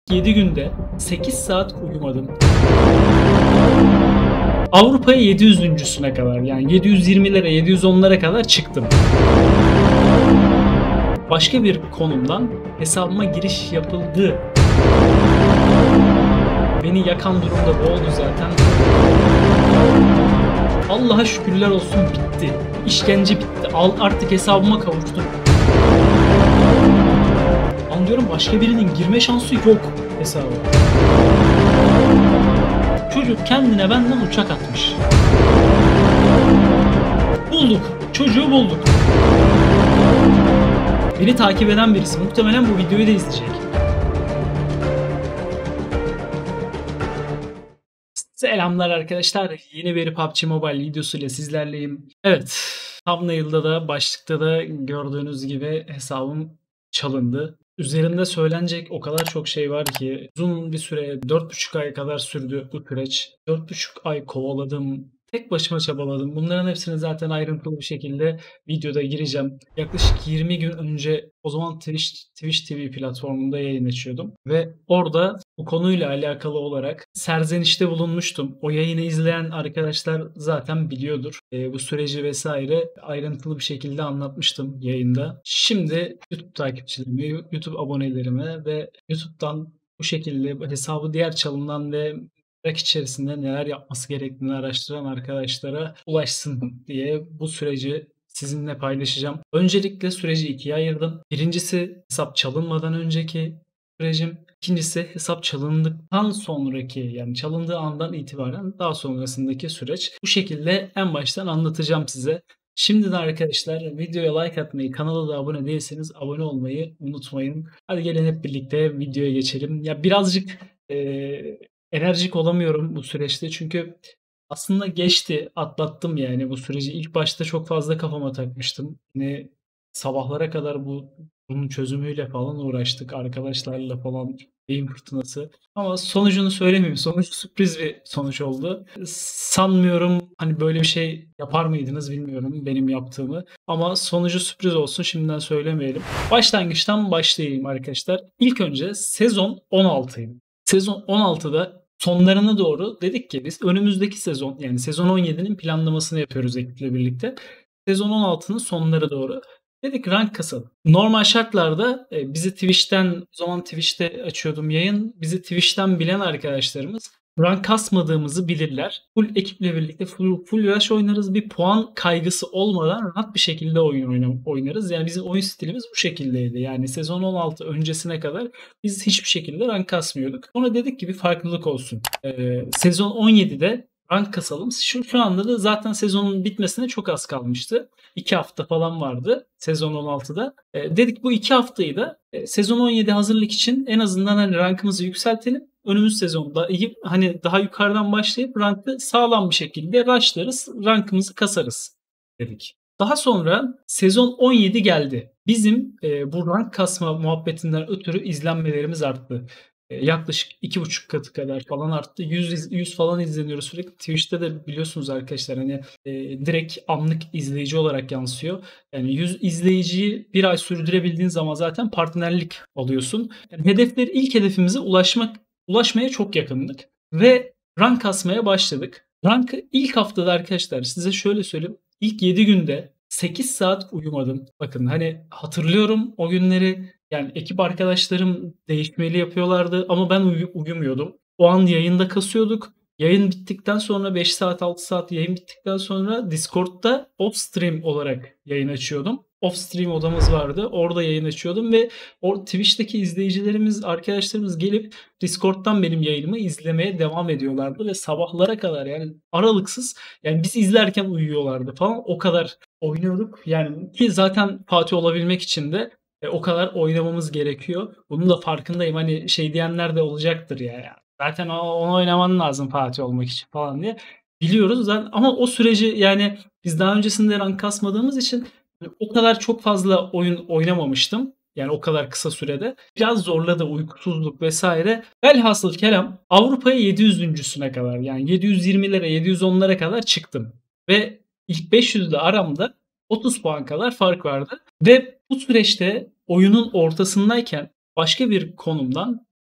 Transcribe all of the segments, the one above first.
7 günde 8 saat uyumadım. Avrupa'ya 700.'süne kadar, yani 720'lere 710'lara kadar çıktım. Başka bir konumdan hesabıma giriş yapıldı. Beni yakan durumda bu oldu zaten. Allah'a şükürler olsun, bitti. İşkence bitti. Artık hesabıma kavuştum. Anlıyorum, başka birinin girme şansı yok hesaba. Çocuk kendine benden uçak atmış. Bulduk. Çocuğu bulduk. Beni takip eden birisi muhtemelen bu videoyu da izleyecek. Selamlar arkadaşlar. Yeni bir PUBG Mobile videosuyla sizlerleyim. Evet, thumbnail'da da başlıkta da gördüğünüz gibi hesabım çalındı. Üzerinde söylenecek o kadar çok şey var ki uzun bir süre, 4,5 ay kadar sürdü bu süreç. 4,5 ay kovaladım. Tek başıma çabaladım. Bunların hepsini zaten ayrıntılı bir şekilde videoda gireceğim. Yaklaşık 20 gün önce o zaman Twitch TV platformunda yayın açıyordum. Ve orada bu konuyla alakalı olarak serzenişte bulunmuştum. O yayını izleyen arkadaşlar zaten biliyordur. Bu süreci vesaire ayrıntılı bir şekilde anlatmıştım yayında. Şimdi YouTube takipçilerime, YouTube abonelerime ve YouTube'dan bu şekilde hesabı diğer çalınan ve merak içerisinde neler yapması gerektiğini araştıran arkadaşlara ulaşsın diye bu süreci sizinle paylaşacağım. Öncelikle süreci ikiye ayırdım. Birincisi hesap çalınmadan önceki sürecim. İkincisi hesap çalındıktan sonraki, yani çalındığı andan itibaren daha sonrasındaki süreç. Bu şekilde en baştan anlatacağım size. Şimdi de arkadaşlar videoya like atmayı, kanala da abone değilseniz abone olmayı unutmayın. Hadi gelin hep birlikte videoya geçelim. Ya birazcık enerjik olamıyorum bu süreçte çünkü aslında geçti, atlattım yani bu süreci. İlk başta çok fazla kafama takmıştım. Yine sabahlara kadar bunun çözümüyle falan uğraştık arkadaşlarla falan, beyin fırtınası. Ama sonucunu söylemeyeyim. Sonuç sürpriz bir sonuç oldu. Sanmıyorum hani böyle bir şey yapar mıydınız bilmiyorum benim yaptığımı. Ama sonucu sürpriz olsun, şimdiden söylemeyelim. Başlangıçtan başlayayım arkadaşlar. İlk önce sezon 16'ydı. Sezon 16'da sonlarına doğru dedik ki biz önümüzdeki sezon, yani sezon 17'nin planlamasını yapıyoruz ekiple birlikte. Sezon 16'nın sonları doğru dedik rank kasalım. Normal şartlarda bizi Twitch'ten, o zaman Twitch'te açıyordum yayın. Bizi Twitch'ten bilen arkadaşlarımız rank kasmadığımızı bilirler. Full ekiple birlikte full rush oynarız. Bir puan kaygısı olmadan rahat bir şekilde oynarız. Yani bizim oyun stilimiz bu şekildeydi. Yani sezon 16 öncesine kadar biz hiçbir şekilde rank kasmıyorduk. Sonra dedik ki bir farklılık olsun. Sezon 17'de rank kasalım. Şu anda da zaten sezonun bitmesine çok az kalmıştı. 2 hafta falan vardı sezon 16'da. Dedik bu 2 haftayı da sezon 17 hazırlık için en azından hani rankımızı yükseltelim. Önümüz sezonda hani daha yukarıdan başlayıp rankı sağlam bir şekilde rushlarız, rankımızı kasarız dedik. Daha sonra sezon 17 geldi. Bizim bu rank kasma muhabbetinden ötürü izlenmelerimiz arttı. Yaklaşık 2,5 katı kadar falan arttı. 100 falan izleniyoruz sürekli. Twitch'te de biliyorsunuz arkadaşlar hani direkt anlık izleyici olarak yansıyor. Yani 100 izleyiciyi bir ay sürdürebildiğin zaman zaten partnerlik alıyorsun. Yani ilk hedefimize ulaşmaya çok yakındık. Ve rank kasmaya başladık. Rankı ilk haftada arkadaşlar size şöyle söyleyeyim. İlk 7 günde 8 saat uyumadım. Bakın hani hatırlıyorum o günleri. Yani ekip arkadaşlarım değişmeli yapıyorlardı ama ben uyumuyordum. O an yayında kasıyorduk. Yayın bittikten sonra 5 saat 6 saat yayın bittikten sonra Discord'da off stream olarak yayın açıyordum. Off stream odamız vardı. Orada yayın açıyordum ve Twitch'teki izleyicilerimiz, arkadaşlarımız gelip Discord'dan benim yayınımı izlemeye devam ediyorlardı ve sabahlara kadar, yani aralıksız, yani biz izlerken uyuyorlardı falan. O kadar oynuyorduk. Yani ki zaten Fatih olabilmek için de o kadar oynamamız gerekiyor. Bunun da farkındayım. Hani şey diyenler de olacaktır ya. Zaten onu oynaman lazım Fatih olmak için falan diye. Biliyoruz zaten ama o süreci, yani biz daha öncesinde rank kasmadığımız için o kadar çok fazla oyun oynamamıştım. Yani o kadar kısa sürede. Biraz zorladı, uykusuzluk vesaire. Velhasıl kelam Avrupa'ya 700.'süne kadar, yani 720'lere 710'lara kadar çıktım. Ve ilk 500'de aramda 30 puan kadar fark vardı. Ve bu süreçte oyunun ortasındayken başka bir konumdan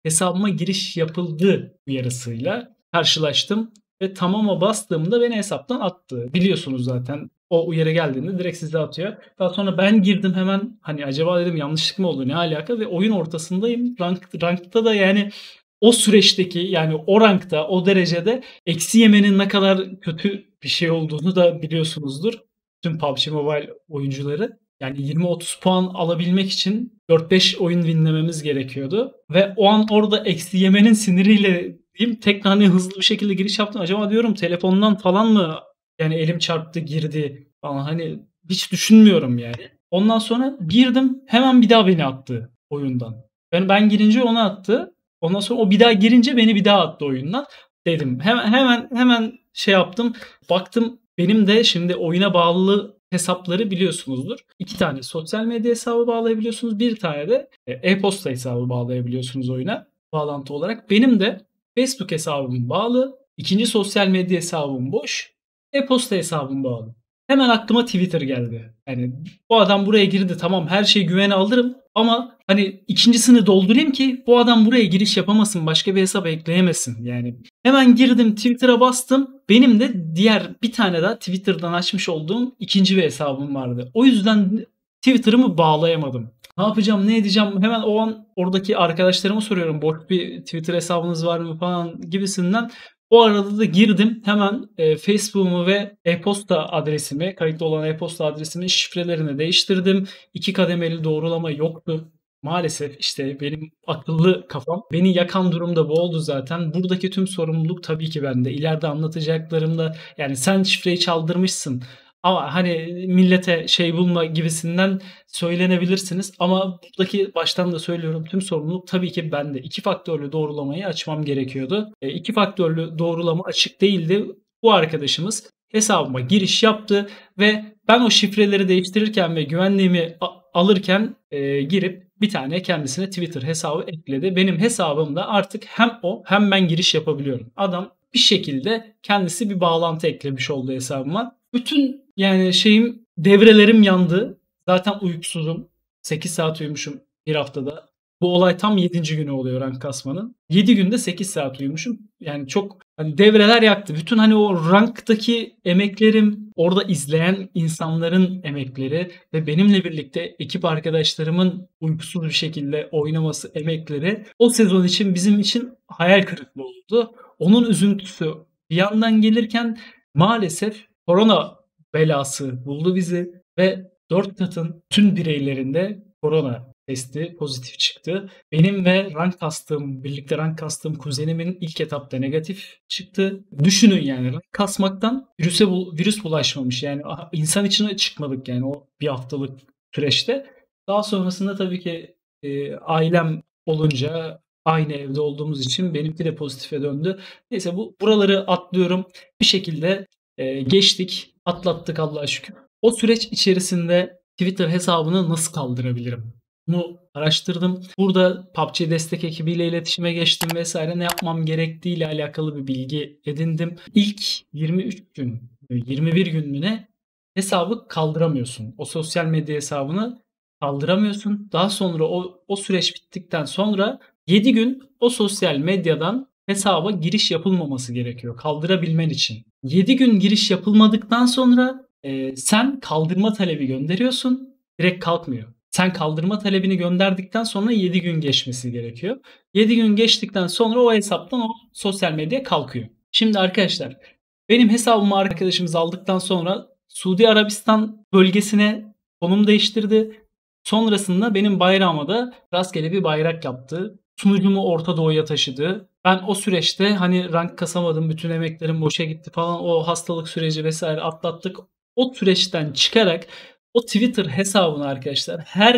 hesabıma giriş yapıldı uyarısıyla karşılaştım ve tamama bastığımda beni hesaptan attı. Biliyorsunuz zaten o uyarı geldiğinde direkt size atıyor. Daha sonra ben girdim hemen, hani acaba dedim yanlışlık mı oldu, ne alaka, ve oyun ortasındayım. Rankta da yani o süreçteki, yani o rankta, o derecede eksi yemenin ne kadar kötü bir şey olduğunu da biliyorsunuzdur. Tüm PUBG Mobile oyuncuları. Yani 20-30 puan alabilmek için 4-5 oyun winlememiz gerekiyordu. Ve o an orada eksi yemenin siniriyle diyeyim, tekrar hani hızlı bir şekilde giriş yaptım. Acaba diyorum telefondan falan mı, yani elim çarptı girdi falan, hani hiç düşünmüyorum yani. Ondan sonra girdim, hemen bir daha beni attı oyundan. Ben girince onu attı. Ondan sonra o bir daha girince beni bir daha attı oyundan. Dedim hemen şey yaptım. Baktım benim de şimdi oyuna bağlı hesapları biliyorsunuzdur. 2 tane sosyal medya hesabı bağlayabiliyorsunuz. Bir tane de e-posta hesabı bağlayabiliyorsunuz oyuna bağlantı olarak. Benim de Facebook hesabım bağlı. İkinci sosyal medya hesabım boş. E-posta hesabım bağlı. Hemen aklıma Twitter geldi. Yani bu adam buraya girdi, tamam her şeyi güvene alırım ama hani ikincisini doldurayım ki bu adam buraya giriş yapamasın, başka bir hesap ekleyemesin. Yani hemen girdim, Twitter'a bastım. Benim de diğer bir tane daha Twitter'dan açmış olduğum ikinci bir hesabım vardı. O yüzden Twitter'ımı bağlayamadım. Ne yapacağım, ne edeceğim? Hemen o an oradaki arkadaşlarıma soruyorum. Boş bir Twitter hesabınız var mı falan gibisinden. O arada da girdim. Hemen Facebook'umu ve e-posta adresimi, kayıtlı olan e-posta adresimin şifrelerini değiştirdim. 2 kademeli doğrulama yoktu. Maalesef işte benim akıllı kafam beni yakan durum da bu oldu zaten. Buradaki tüm sorumluluk tabii ki bende. İleride anlatacaklarımda yani sen şifreyi çaldırmışsın ama hani millete şey bulma gibisinden söylenebilirsiniz. Ama buradaki, baştan da söylüyorum, tüm sorumluluk tabii ki bende. 2 faktörlü doğrulamayı açmam gerekiyordu. 2 faktörlü doğrulama açık değildi. Bu arkadaşımız hesabıma giriş yaptı ve ben o şifreleri değiştirirken ve güvenliğimi alırken girip bir tane kendisine Twitter hesabı ekledi. Benim hesabımda artık hem o hem ben giriş yapabiliyorum. Adam bir şekilde kendisi bir bağlantı eklemiş oldu hesabıma. Bütün yani devrelerim yandı. Zaten uykusuzum. 8 saat uyumuşum bir haftada. Bu olay tam 7. günü oluyor rank kasmanın. 7 günde 8 saat uyumuşum. Yani çok hani devreler yaktı. Bütün hani o ranktaki emeklerim, orada izleyen insanların emekleri ve benimle birlikte ekip arkadaşlarımın uykusuz bir şekilde oynaması emekleri o sezon için bizim için hayal kırıklığı oldu. Onun üzüntüsü bir yandan gelirken maalesef korona belası buldu bizi ve 4 katın tüm bireylerinde korona testi pozitif çıktı. Benim ve birlikte rank kastığım kuzenimin ilk etapta negatif çıktı. Düşünün yani rank kasmaktan virüs bulaşmamış. Yani insan içine çıkmadık yani o bir haftalık süreçte. Daha sonrasında tabii ki ailem olunca aynı evde olduğumuz için benimki de pozitife döndü. Neyse buraları atlıyorum. Bir şekilde geçtik, atlattık Allah'a şükür. O süreç içerisinde Twitter hesabını nasıl kaldırabilirim? Bunu araştırdım. Burada PUBG destek ekibiyle iletişime geçtim vesaire. Ne yapmam gerektiği ile alakalı bir bilgi edindim. İlk 23 gün, 21 gün mü ne hesabı kaldıramıyorsun. O sosyal medya hesabını kaldıramıyorsun. Daha sonra o süreç bittikten sonra 7 gün o sosyal medyadan hesaba giriş yapılmaması gerekiyor kaldırabilmen için. 7 gün giriş yapılmadıktan sonra sen kaldırma talebi gönderiyorsun. Direkt kalkmıyor. Sen kaldırma talebini gönderdikten sonra 7 gün geçmesi gerekiyor. 7 gün geçtikten sonra o hesaptan o sosyal medya kalkıyor. Şimdi arkadaşlar benim hesabımı arkadaşımız aldıktan sonra Suudi Arabistan bölgesine konum değiştirdi. Sonrasında benim bayrağıma da rastgele bir bayrak yaptı. Sunucumu Orta Doğu'ya taşıdı. Ben o süreçte hani rank kasamadım, bütün emeklerim boşa gitti falan, o hastalık süreci vesaire atlattık. O süreçten çıkarak o Twitter hesabına arkadaşlar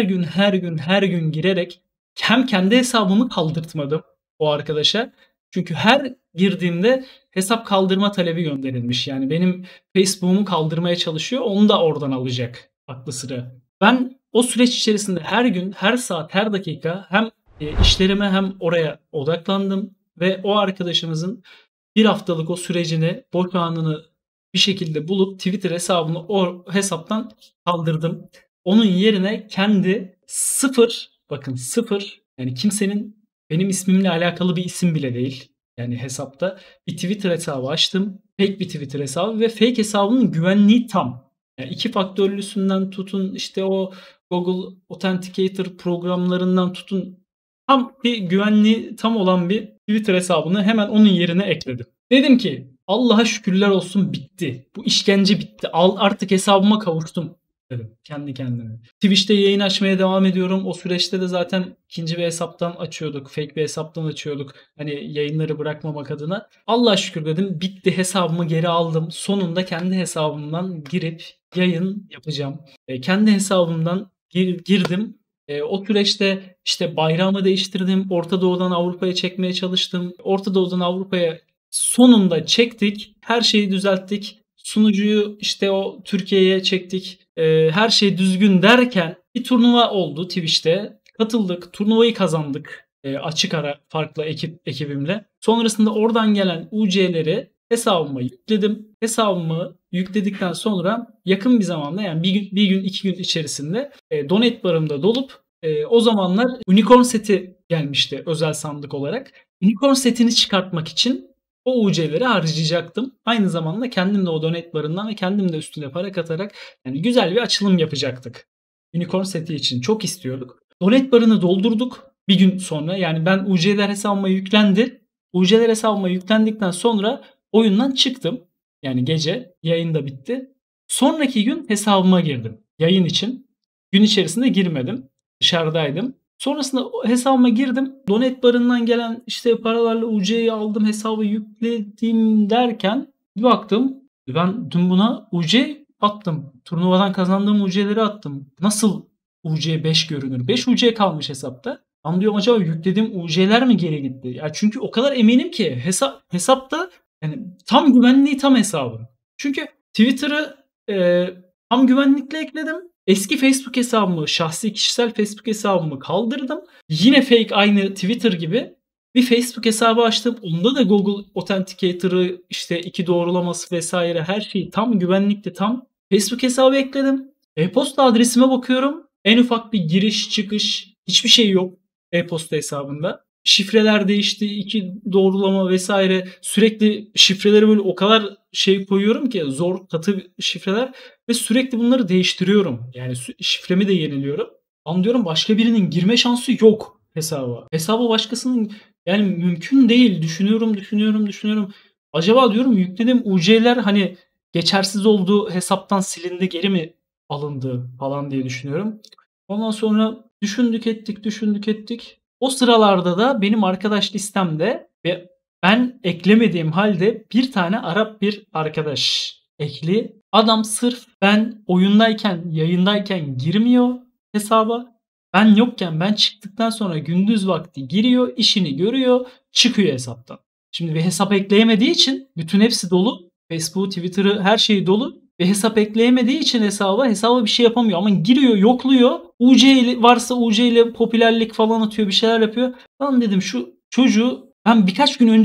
her gün girerek hem kendi hesabımı kaldırtmadım o arkadaşa. Çünkü her girdiğimde hesap kaldırma talebi gönderilmiş. Yani benim Facebook'umu kaldırmaya çalışıyor. Onu da oradan alacak aklı sıra. Ben o süreç içerisinde her gün, her saat, her dakika hem işlerime hem oraya odaklandım ve o arkadaşımızın bir haftalık o sürecini, boş anını bir şekilde bulup Twitter hesabını o hesaptan kaldırdım. Onun yerine kendi sıfır, bakın sıfır, yani kimsenin Benim ismimle alakalı bir isim bile değil. Yani hesapta bir Twitter hesabı açtım. Fake bir Twitter hesabı ve fake hesabının güvenliği tam. Yani iki faktörlüsünden tutun işte o Google Authenticator programlarından tutun tam bir güvenliği tam olan bir Twitter hesabını hemen onun yerine ekledim. Dedim ki Allah'a şükürler olsun bitti. Bu işkence bitti. Artık hesabıma kavuştum dedim kendi kendime. Twitch'te yayın açmaya devam ediyorum. O süreçte de zaten ikinci bir hesaptan açıyorduk. Fake bir hesaptan açıyorduk. Hani yayınları bırakmamak adına. Allah'a şükür dedim. Bitti, hesabımı geri aldım. Sonunda kendi hesabımdan girip yayın yapacağım. Kendi hesabımdan girdim. O süreçte işte bayrağımı değiştirdim. Orta Doğu'dan Avrupa'ya çekmeye çalıştım. Orta Doğu'dan Avrupa'ya sonunda çektik. Her şeyi düzelttik. Sunucuyu işte o Türkiye'ye çektik. Her şey düzgün derken bir turnuva oldu Twitch'te. Katıldık. Turnuvayı kazandık. Açık ara farklı ekibimle. Sonrasında oradan gelen UC'leri hesabıma yükledim. Hesabımı yükledikten sonra yakın bir zamanda yani bir gün 2 gün içerisinde donate barımda dolup o zamanlar unicorn seti gelmişti özel sandık olarak. Unicorn setini çıkartmak için o UC'leri harcayacaktım. Aynı zamanda kendim de o donate barından ve kendim de üstüne para katarak yani güzel bir açılım yapacaktık. Unicorn seti için çok istiyorduk. Donate barını doldurduk bir gün sonra. Yani ben UC'ler hesabıma yüklendi. UC'ler hesabıma yüklendikten sonra oyundan çıktım. Yani gece yayın da bitti. Sonraki gün hesabıma girdim. Yayın için. Gün içerisinde girmedim. Dışarıdaydım. Sonrasında hesabıma girdim. Donate barından gelen işte paralarla UC'yi aldım, hesabı yükledim derken bir baktım ben dün buna UC attım. Turnuvadan kazandığım UC'leri attım. Nasıl UC 5 görünür? 5 UC kalmış hesapta. Ama diyorum acaba yüklediğim UC'ler mi geri gitti? Ya çünkü o kadar eminim ki hesapta yani tam güvenliği tam hesabım. Çünkü Twitter'ı tam güvenlikle ekledim. Eski Facebook hesabımı, şahsi kişisel Facebook hesabımı kaldırdım. Yine fake aynı Twitter gibi bir Facebook hesabı açtım. Onda da Google Authenticator'ı işte 2 doğrulaması vesaire her şeyi tam güvenlikli tam Facebook hesabı ekledim. E-posta adresime bakıyorum. En ufak bir giriş çıkış hiçbir şey yok e-posta hesabında. Şifreler değişti, 2 doğrulama vesaire sürekli şifreleri böyle o kadar şey koyuyorum ki zor katı şifreler ve sürekli bunları değiştiriyorum. Yani şifremi de yeniliyorum. Anlıyorum başka birinin girme şansı yok hesaba. Hesaba başkasının yani mümkün değil. Düşünüyorum. Acaba diyorum yüklediğim UC'ler hani geçersiz olduğu hesaptan silindi geri mi alındı falan diye düşünüyorum. Ondan sonra düşündük ettik. O sıralarda da benim arkadaş listemde ve ben eklemediğim halde bir tane Arap bir arkadaş ekli. Adam sırf ben oyundayken, yayındayken girmiyor hesaba. Ben yokken, ben çıktıktan sonra gündüz vakti giriyor, işini görüyor, çıkıyor hesaptan. Şimdi bir hesap ekleyemediği için bütün hepsi dolu. Facebook, Twitter'ı her şeyi dolu. Ve hesap ekleyemediği için hesaba bir şey yapamıyor. Ama giriyor, yokluyor. UC ile varsa UC ile popülerlik falan atıyor, bir şeyler yapıyor. Lan dedim şu çocuğu ben birkaç gün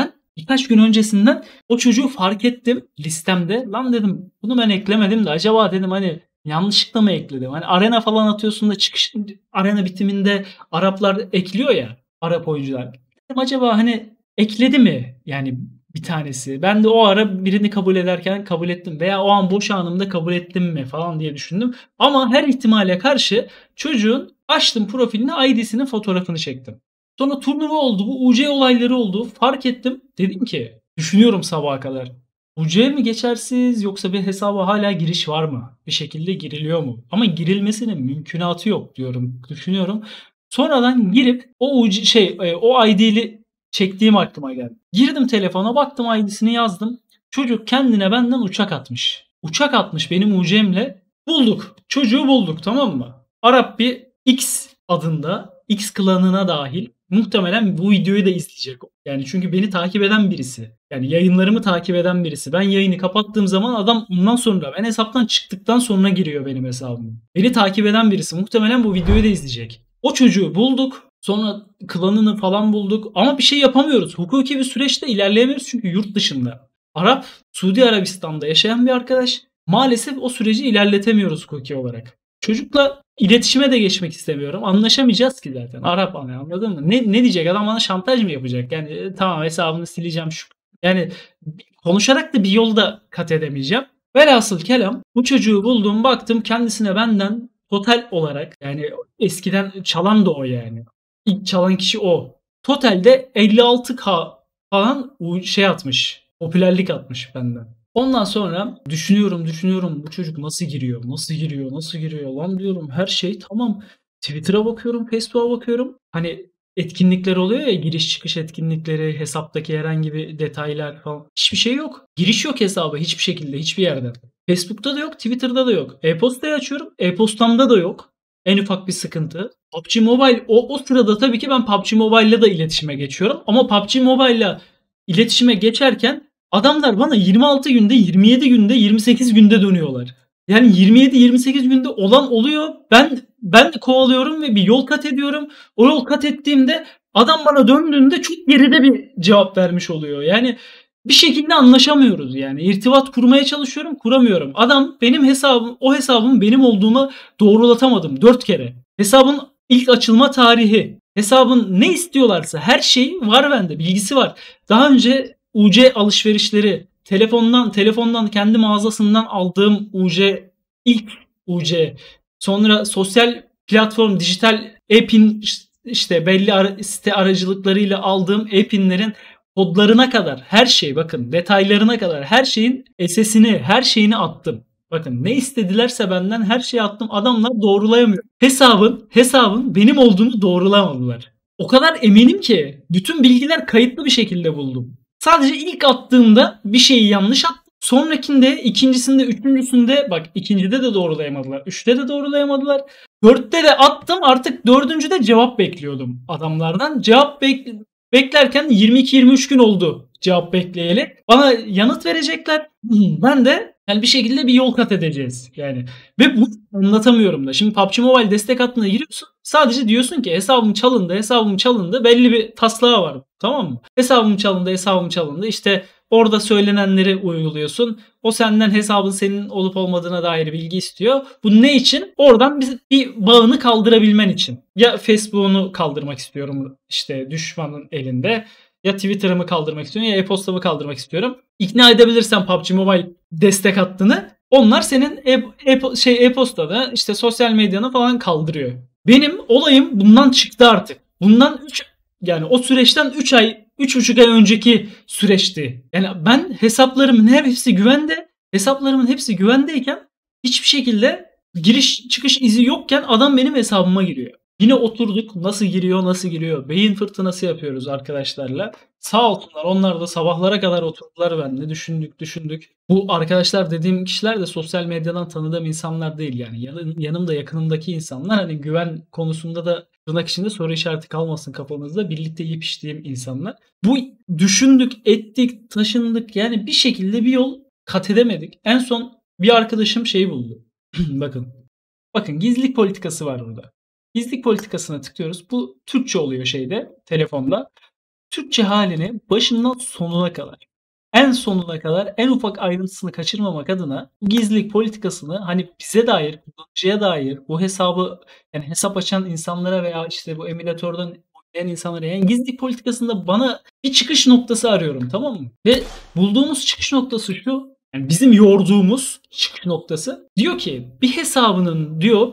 öncesinden o çocuğu fark ettim listemde. Lan dedim bunu ben eklemedim de acaba dedim hani yanlışlıkla mı ekledim? Hani arena falan atıyorsun da arena bitiminde Araplar ekliyor ya, Arap oyuncular. Dedim acaba hani ekledi mi? Yani bir tanesi. Ben de o ara birini kabul ederken kabul ettim veya o an boş anımda kabul ettim mi falan diye düşündüm. Ama her ihtimale karşı çocuğun açtım profilini, ID'sinin fotoğrafını çektim. Sonra turnuva oldu. Bu UC olayları oldu. Fark ettim. Dedim ki düşünüyorum sabaha kadar. UC mi geçersiz yoksa bir hesaba hala giriş var mı? Bir şekilde giriliyor mu? Ama girilmesinin mümkünatı yok diyorum. Düşünüyorum. Sonradan girip o ID'li çektiğim aklıma geldi. Girdim telefona baktım ID'sini yazdım. Çocuk kendine benden uçak atmış. Uçak atmış benim UC'mle. Bulduk. Çocuğu bulduk, tamam mı? Arap bir X adında, X klanına dahil. Muhtemelen bu videoyu da izleyecek. Yani çünkü beni takip eden birisi. Yani yayınlarımı takip eden birisi. Ben yayını kapattığım zaman adam ondan sonra ben hesaptan çıktıktan sonra giriyor benim hesabıma. Beni takip eden birisi. Muhtemelen bu videoyu da izleyecek. O çocuğu bulduk. Sonra klanını falan bulduk. Ama bir şey yapamıyoruz. Hukuki bir süreçte ilerleyemiyoruz çünkü yurt dışında. Arap, Suudi Arabistan'da yaşayan bir arkadaş. Maalesef o süreci ilerletemiyoruz hukuki olarak. Çocukla iletişime de geçmek istemiyorum. Anlaşamayacağız ki zaten. Arap anladın mı? Ne diyecek? Adam bana şantaj mı yapacak? Yani tamam hesabını sileceğim şu. Yani konuşarak da bir yolda kat edemeyeceğim. Velhasıl kelam bu çocuğu buldum baktım kendisine benden total olarak yani eskiden çalan da o yani. İlk çalan kişi o. Totalde 56K falan şey atmış. Popülerlik atmış benden. Ondan sonra düşünüyorum bu çocuk nasıl giriyor lan diyorum her şey tamam. Twitter'a bakıyorum, Facebook'a bakıyorum. Hani etkinlikler oluyor ya giriş çıkış etkinlikleri, hesaptaki herhangi bir detaylar falan. Hiçbir şey yok. Giriş yok hesaba hiçbir şekilde, hiçbir yerden. Facebook'ta da yok, Twitter'da da yok. E-postayı açıyorum, e-postamda da yok. En ufak bir sıkıntı. PUBG Mobile o sırada tabii ki ben PUBG Mobile'la da iletişime geçiyorum. Ama PUBG Mobile'la iletişime geçerken adamlar bana 26 günde, 27 günde, 28 günde dönüyorlar. Yani 27-28 günde olan oluyor. Ben de kovalıyorum ve bir yol kat ediyorum. O yol kat ettiğimde adam bana döndüğünde çok geride bir cevap vermiş oluyor. Yani bir şekilde anlaşamıyoruz yani. İrtibat kurmaya çalışıyorum, kuramıyorum. Adam benim hesabım, o hesabım benim olduğunu doğrulatamadım 4 kere. Hesabın ilk açılma tarihi, hesabın ne istiyorlarsa her şey var bende, bilgisi var. Daha önce UC alışverişleri, telefondan kendi mağazasından aldığım UC, ilk UC, sonra sosyal platform, dijital e-pin işte belli site aracılıklarıyla aldığım e-pinlerin kodlarına kadar her şey bakın detaylarına kadar her şeyin SS'ini her şeyini attım. Bakın ne istedilerse benden her şeyi attım. Adamlar doğrulayamıyor. Hesabın benim olduğunu doğrulamadılar. O kadar eminim ki bütün bilgiler kayıtlı bir şekilde buldum. Sadece ilk attığımda bir şeyi yanlış attım. Sonrakinde, ikincisinde, üçüncüsünde bak ikincide de doğrulayamadılar. Üçte de doğrulayamadılar. Dörtte de attım artık dördüncüde cevap bekliyordum adamlardan. Beklerken 22-23 gün oldu cevap bekleyeli. Bana yanıt verecekler. Ben de yani bir şekilde bir yol kat edeceğiz. Yani ve bunu anlatamıyorum da. Şimdi PUBG Mobile destek hattına giriyorsun. Sadece diyorsun ki hesabım çalındı. Belli bir taslağı var. Tamam mı? Hesabım çalındı. İşte orada söylenenleri uyguluyorsun. O senden hesabın senin olup olmadığına dair bilgi istiyor. Bu ne için? Oradan bir bağını kaldırabilmen için. Ya Facebook'unu kaldırmak istiyorum işte düşmanın elinde. Ya Twitter'ımı kaldırmak istiyorum ya e-postamı kaldırmak istiyorum. İkna edebilirsen PUBG Mobile destek hattını onlar senin e-postada işte sosyal medyanı falan kaldırıyor. Benim olayım bundan çıktı artık. Bundan 3 yani o süreçten 3 ay 3,5 ay önceki süreçti. Yani ben hesaplarımın hepsi güvendeyken hiçbir şekilde giriş çıkış izi yokken adam benim hesabıma giriyor. Yine oturduk nasıl giriyor. Beyin fırtınası yapıyoruz arkadaşlarla. Sağ olsunlar onlar da sabahlara kadar oturdular benimle düşündük. Bu arkadaşlar dediğim kişiler de sosyal medyadan tanıdığım insanlar değil yani. Yanımda yakınımdaki insanlar hani güven konusunda da tırnak içinde soru işareti kalmasın kafamızda. Birlikte yiyip içtiğim insanlar. Bu düşündük, ettik, taşındık yani bir şekilde bir yol kat edemedik. En son bir arkadaşım şey buldu. Bakın gizlilik politikası var burada. Gizlilik politikasına tıklıyoruz. Bu Türkçe oluyor telefonda. Türkçe halini başından sonuna kadar en sonuna kadar en ufak ayrıntısını kaçırmamak adına bu gizlilik politikasını hani bize dair, kullanıcıya dair bu hesabı yani hesap açan insanlara veya işte bu emülatörden oynayan insanlara yani gizlilik politikasında bana bir çıkış noktası arıyorum tamam mı? Ve bulduğumuz çıkış noktası şu yani bizim yorduğumuz çıkış noktası diyor ki bir hesabının diyor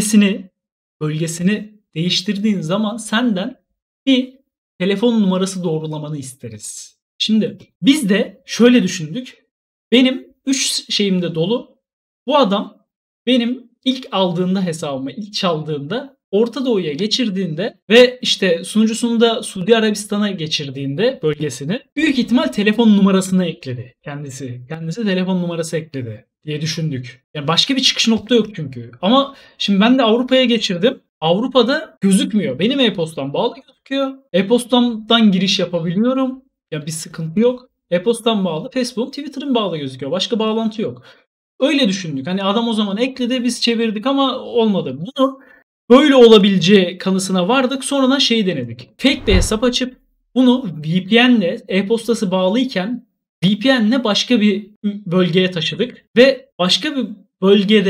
bölgesini değiştirdiğin zaman senden bir telefon numarası doğrulamanı isteriz. Şimdi biz de şöyle düşündük. Benim 3 şeyim de dolu. Bu adam benim ilk aldığında hesabımı, ilk çaldığında Orta Doğu'ya geçirdiğinde ve işte sunucusunu da Suudi Arabistan'a geçirdiğinde bölgesini büyük ihtimal telefon numarasını ekledi kendisi. Kendisi telefon numarası ekledi diye düşündük. Yani başka bir çıkış nokta yok çünkü. Ama şimdi ben de Avrupa'ya geçirdim. Avrupa'da gözükmüyor. Benim e-postam bağlı gözüküyor. E-postamdan giriş yapabiliyorum. Ya bir sıkıntı yok. E-postam bağlı. Facebook'um, Twitter'ım bağlı gözüküyor. Başka bağlantı yok. Öyle düşündük. Hani adam o zaman ekledi biz çevirdik ama olmadı. Bunu böyle olabileceği kanısına vardık. Sonradan şeyi denedik. Fake bir hesap açıp bunu VPN'le e-postası bağlıyken VPN'le başka bir bölgeye taşıdık ve başka bir bölgede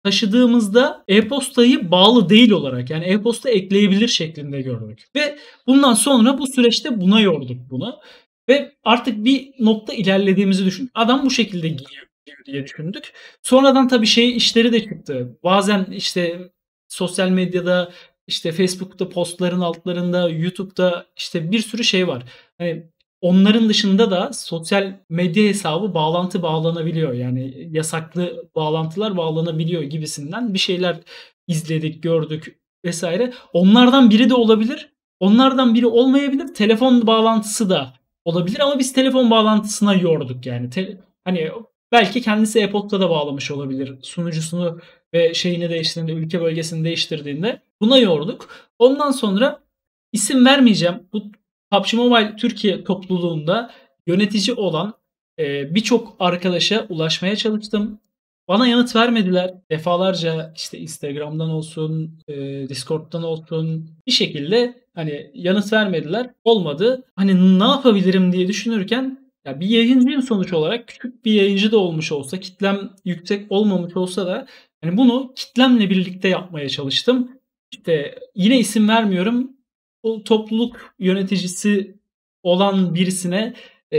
taşıdığımızda e-postayı bağlı değil olarak, yani e-posta ekleyebilir şeklinde gördük. Ve bundan sonra bu süreçte buna yorduk bunu. Ve artık bir nokta ilerlediğimizi düşündük. Adam bu şekilde giyiyor diye düşündük. Sonradan tabii işleri de çıktı. Bazen işte sosyal medyada, işte Facebook'ta postların altlarında, YouTube'da işte bir sürü şey var. Hani onların dışında da sosyal medya hesabı bağlanabiliyor. Yani yasaklı bağlantılar bağlanabiliyor gibisinden bir şeyler izledik, gördük vesaire. Onlardan biri de olabilir. Onlardan biri olmayabilir. Telefon bağlantısı da olabilir ama biz telefon bağlantısına yorduk yani. Hani belki kendisi e-posta bağlamış olabilir. Sunucusunu ve şeyini değiştirdiğinde, ülke bölgesini değiştirdiğinde buna yorduk. Ondan sonra isim vermeyeceğim. Bu PUBG Mobile Türkiye topluluğunda yönetici olan birçok arkadaşa ulaşmaya çalıştım. Bana yanıt vermediler. Defalarca işte Instagram'dan olsun, Discord'dan olsun bir şekilde hani yanıt vermediler. Olmadı. Hani ne yapabilirim diye düşünürken ya bir yayıncıyım sonuç olarak. Küçük bir yayıncı da olmuş olsa, kitlem yüksek olmamış olsa da hani bunu kitlemle birlikte yapmaya çalıştım. İşte yine isim vermiyorum. O topluluk yöneticisi olan birisine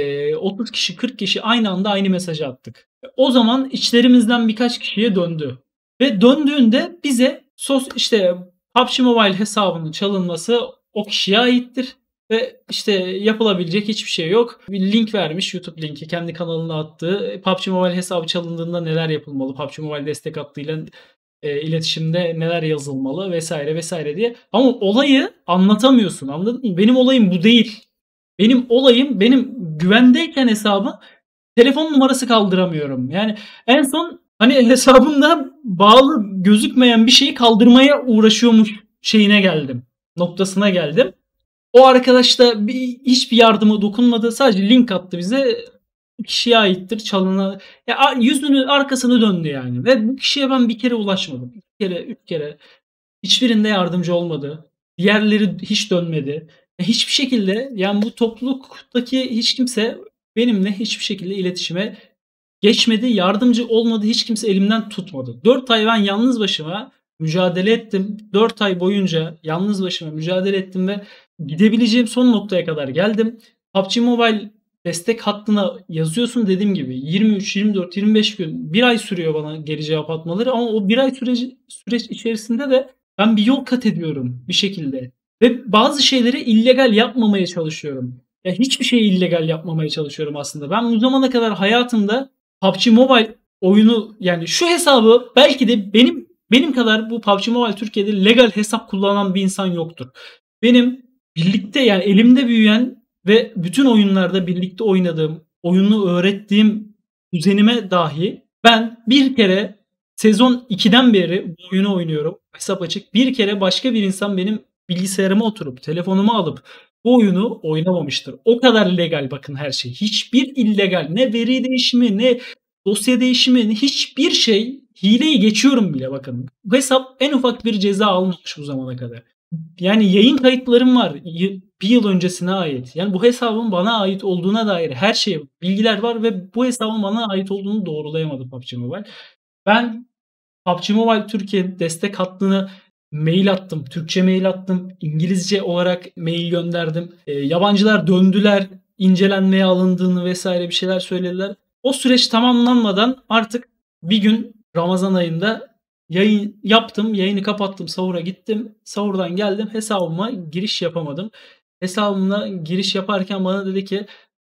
30 kişi 40 kişi aynı anda aynı mesajı attık. O zaman içlerimizden birkaç kişiye döndü. Ve döndüğünde bize işte PUBG Mobile hesabının çalınması o kişiye aittir. Ve işte yapılabilecek hiçbir şey yok. Bir link vermiş, YouTube linki kendi kanalına attığı. PUBG Mobile hesabı çalındığında neler yapılmalı? PUBG Mobile destek hattıyla iletişimde neler yazılmalı vesaire vesaire diye. Ama olayı anlatamıyorsun. Anladın mı? Benim olayım bu değil. Benim olayım, benim güvendeyken hesabı telefon numarası kaldıramıyorum. Yani en son hani hesabımda bağlı gözükmeyen bir şeyi kaldırmaya uğraşıyormuş şeyine geldim. Noktasına geldim. O arkadaş da hiçbir yardımı dokunmadı. Sadece link attı bize. Bu kişiye aittir. Çalına ya yüzünü arkasını döndü yani. Ve bu kişiye ben bir kere ulaşmadım. 2 kere, 3 kere. Hiçbirinde yardımcı olmadı. Diğerleri hiç dönmedi. Hiçbir şekilde yani bu topluluktaki hiç kimse benimle hiçbir şekilde iletişime geçmedi. Yardımcı olmadı. Hiç kimse elimden tutmadı. 4 ay ben yalnız başıma mücadele ettim. 4 ay boyunca yalnız başıma mücadele ettim ve gidebileceğim son noktaya kadar geldim. PUBG Mobile destek hattına yazıyorsun dediğim gibi 23, 24, 25 gün bir ay sürüyor bana geri cevap atmaları ama o bir ay süreç içerisinde de ben bir yol kat ediyorum bir şekilde. Ve bazı şeyleri illegal yapmamaya çalışıyorum. Ya hiçbir şeyi illegal yapmamaya çalışıyorum aslında. Ben bu zamana kadar hayatımda PUBG Mobile oyunu yani şu hesabı belki de benim kadar bu PUBG Mobile Türkiye'de legal hesap kullanan bir insan yoktur. Benim birlikte yani elimde büyüyen ve bütün oyunlarda birlikte oynadığım, oyunu öğrettiğim kuzenime dahi ben bir kere sezon 2'den beri bu oyunu oynuyorum. Hesap açık. Bir kere başka bir insan benim bilgisayarıma oturup, telefonumu alıp bu oyunu oynamamıştır. O kadar legal bakın her şey. Hiçbir illegal ne veri değişimi ne dosya değişimi hiçbir şey hileyi geçiyorum bile bakın. Bu hesap en ufak bir ceza almamış bu zamana kadar. Yani yayın kayıtlarım var. Bir yıl öncesine ait. Yani bu hesabın bana ait olduğuna dair her şey bilgiler var ve bu hesabın bana ait olduğunu doğrulayamadı PUBG Mobile. Ben PUBG Mobile Türkiye destek hattına mail attım. Türkçe mail attım. İngilizce olarak mail gönderdim. Yabancılar döndüler. İncelenmeye alındığını vesaire bir şeyler söylediler. O süreç tamamlanmadan artık bir gün Ramazan ayında yayın yaptım. Yayını kapattım. Sahura gittim. Sahurdan geldim. Hesabıma giriş yapamadım. Hesabımla giriş yaparken bana dedi ki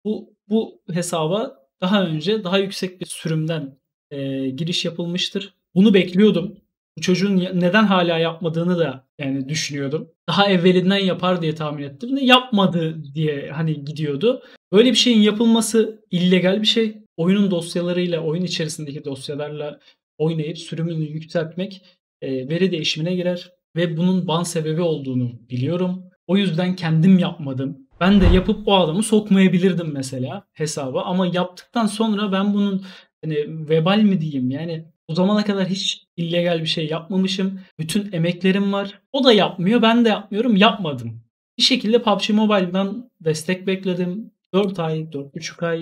bu hesaba daha önce daha yüksek bir sürümden giriş yapılmıştır. Bunu bekliyordum. Bu çocuğun neden hala yapmadığını da yani düşünüyordum. Daha evvelinden yapar diye tahmin ettim de yapmadı diye hani gidiyordu. Böyle bir şeyin yapılması illegal bir şey. Oyunun dosyalarıyla, oyun içerisindeki dosyalarla oynayıp sürümünü yükseltmek veri değişimine girer. Ve bunun ban sebebi olduğunu biliyorum. O yüzden kendim yapmadım. Ben de yapıp o adamı sokmayabilirdim mesela hesaba. Ama yaptıktan sonra ben bunun hani vebal mi diyeyim yani o zamana kadar hiç illegal bir şey yapmamışım. Bütün emeklerim var. O da yapmıyor, ben de yapmıyorum. Yapmadım. Bir şekilde PUBG Mobile'dan destek bekledim. 4 ay, 4,5 ay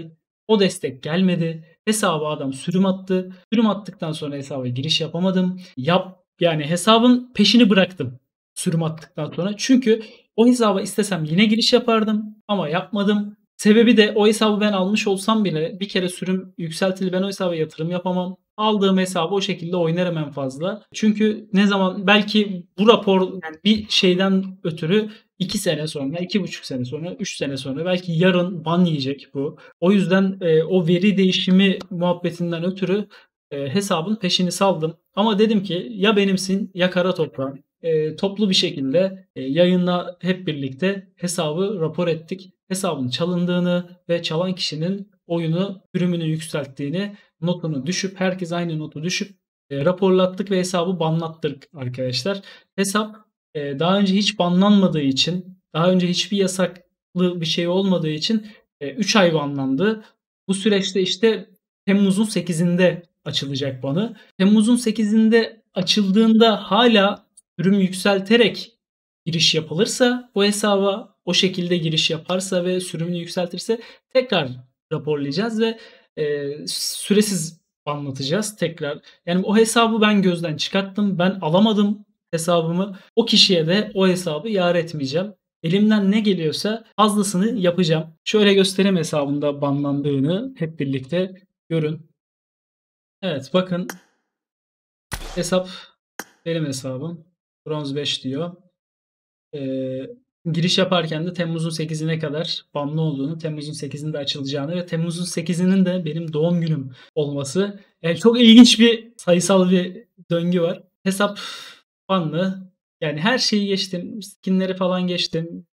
O destek gelmedi. Hesaba adam sürüm attı. Sürüm attıktan sonra hesaba giriş yapamadım. Yani hesabın peşini bıraktım sürüm attıktan sonra. Çünkü o hesaba istesem yine giriş yapardım ama yapmadım. Sebebi de o hesabı ben almış olsam bile bir kere sürüm yükseltili, ben o hesaba yatırım yapamam. Aldığım hesabı o şekilde oynarım en fazla. Çünkü ne zaman belki bu rapor yani bir şeyden ötürü 2 sene sonra, 2,5 sene sonra, 3 sene sonra belki yarın ban yiyecek bu. O yüzden o veri değişimi muhabbetinden ötürü hesabın peşini saldım. Ama dedim ki ya benimsin ya kara toprağın. Toplu bir şekilde yayınla hep birlikte hesabı rapor ettik. Hesabın çalındığını ve çalan kişinin oyunu sürümünü yükselttiğini, notunu düşüp, herkes aynı notu düşüp raporlattık ve hesabı banlattık arkadaşlar. Hesap daha önce hiç banlanmadığı için, daha önce hiçbir yasaklı bir şey olmadığı için 3 ay banlandı. Bu süreçte işte Temmuz'un 8'inde açılacak banı. Temmuz'un 8'inde açıldığında hala sürüm yükselterek giriş yapılırsa, bu hesaba o şekilde giriş yaparsa ve sürümünü yükseltirse tekrar raporlayacağız ve süresiz anlatacağız tekrar. Yani o hesabı ben gözden çıkarttım. Ben alamadım hesabımı. O kişiye de o hesabı yar etmeyeceğim. Elimden ne geliyorsa fazlasını yapacağım. Şöyle göstereyim hesabında banlandığını. Hep birlikte görün. Evet bakın, hesap benim hesabım. Bronz 5 diyor. Ee, Giriş yaparken de Temmuz'un 8'ine kadar banlı olduğunu, Temmuz'un 8'inde açılacağını ve Temmuz'un 8'inin de benim doğum günüm olması. Yani çok ilginç bir sayısal bir döngü var. Hesap banlı. Yani her şeyi geçtim. Skinleri falan geçtim.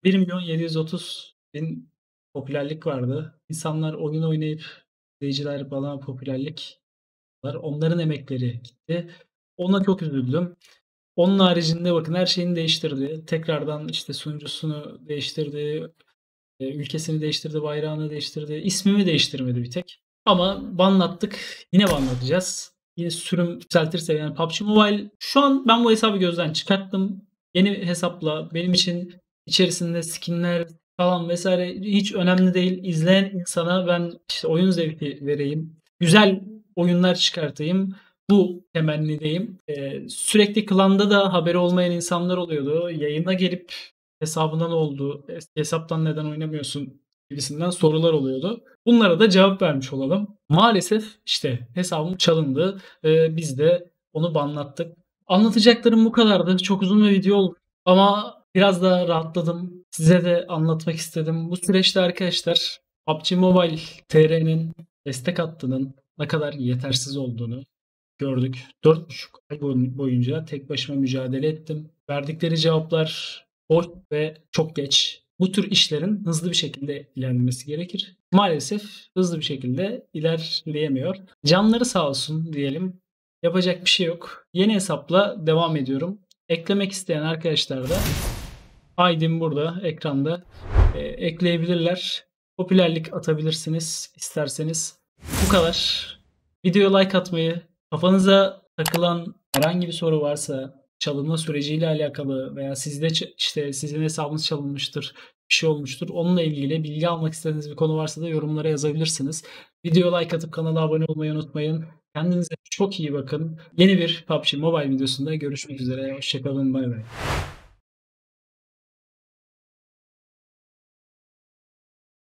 1.730.000 popülerlik vardı. İnsanlar oyun oynayıp izleyiciler bana popülerlik var. Onların emekleri gitti. Ona çok üzüldüm. Onun haricinde bakın her şeyini değiştirdi. Tekrardan işte sunucusunu değiştirdi, ülkesini değiştirdi, bayrağını değiştirdi. İsmimi değiştirmedi bir tek. Ama banlattık. Yine banlatacağız. Yine sürüm yükseltirse, yani PUBG Mobile şu an ben bu hesabı gözden çıkarttım. Yeni hesapla benim için içerisinde skinler falan vesaire hiç önemli değil. İzleyen insana ben işte oyun zevki vereyim. Güzel oyunlar çıkartayım. Bu temennideyim. Sürekli klanda da haberi olmayan insanlar oluyordu. Yayına gelip hesabına ne oldu, eski hesaptan neden oynamıyorsun gibisinden sorular oluyordu. Bunlara da cevap vermiş olalım. Maalesef işte hesabım çalındı. Biz de onu banlattık. Anlatacaklarım bu kadardı. Çok uzun bir video oldu. Ama biraz da rahatladım. Size de anlatmak istedim. Bu süreçte arkadaşlar PUBG Mobile TR'nin destek hattının ne kadar yetersiz olduğunu gördük. 4,5 ay boyunca tek başıma mücadele ettim. Verdikleri cevaplar boş ve çok geç. Bu tür işlerin hızlı bir şekilde ilerlemesi gerekir. Maalesef hızlı bir şekilde ilerleyemiyor. Canları sağ olsun diyelim. Yapacak bir şey yok. Yeni hesapla devam ediyorum. Eklemek isteyen arkadaşlar da ID'm burada ekranda. Ekleyebilirler. Popülerlik atabilirsiniz isterseniz. Bu kadar. Videoya like atmayı, kafanıza takılan herhangi bir soru varsa, çalınma süreciyle alakalı veya sizde işte sizin hesabınız çalınmıştır, bir şey olmuştur. Onunla ilgili bilgi almak istediğiniz bir konu varsa da yorumlara yazabilirsiniz. Videoya like atıp kanala abone olmayı unutmayın. Kendinize çok iyi bakın. Yeni bir PUBG Mobile videosunda görüşmek üzere. Hoşçakalın. Bay bay.